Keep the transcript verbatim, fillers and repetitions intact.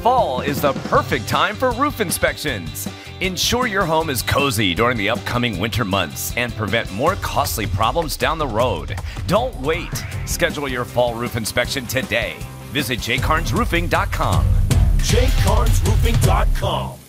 Fall is the perfect time for roof inspections. Ensure your home is cozy during the upcoming winter months and prevent more costly problems down the road. Don't wait. Schedule your fall roof inspection today. Visit j carnes roofing dot com. j carnes roofing dot com